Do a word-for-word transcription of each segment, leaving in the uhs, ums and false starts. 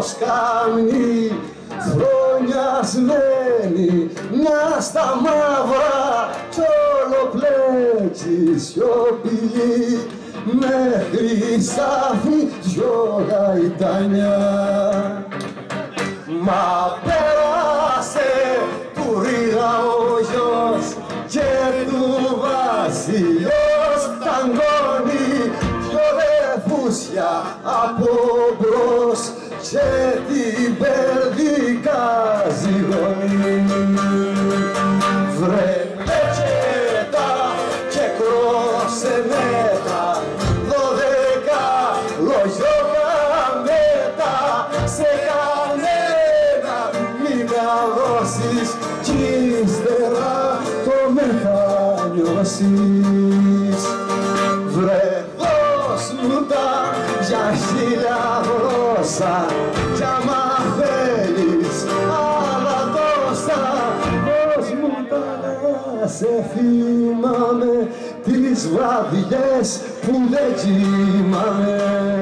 σκάμνη φρονιασμένη, μια στα μαύρα κι όλο πλέξει σιωπηλή, με χρυσάφι δυο γαϊτάνια. Μα πέρασε του Ρίγα ο γιος και του βασιλιός ταγκώνει δυο ρεφούσια από μπρος και την περδικά ζυγώνει. Βρε πέτσετα και κρόσενέτα, δώδεκα λογιοκαμέτα, σε κανένα μην τα δώσεις κι ύστερα το μετανιώσεις. Βρε δώσ' μου τα για χίλια γλώσσα κι άμα θέλεις άλλα τόσα, δώσ' μου τα να σε θυμάμαι τις βραδιές που δεν κοιμάμαι.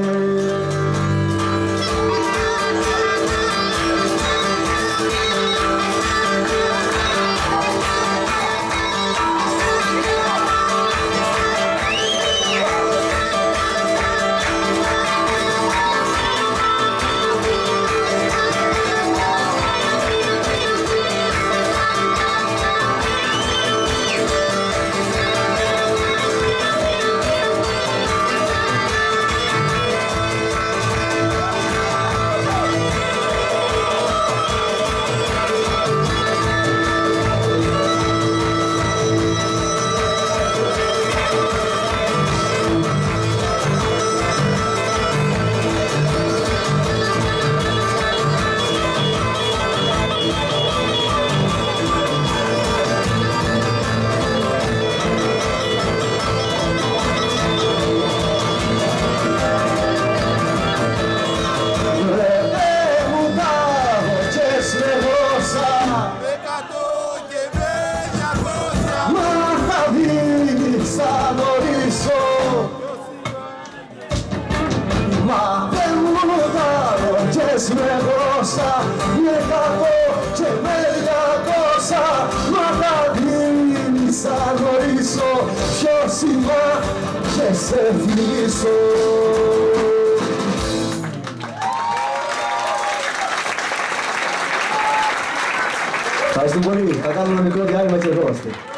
Μα δεν μου ταροχές με γλώσσα, με κακό και με διακόσα, μα θα δίνεις αν γνωρίσω ποιο σήμα και σε φιλήσω. Ευχαριστώ πολύ. Θα κάνουμε ένα μικρό διάλειμμα και ερχόμαστε.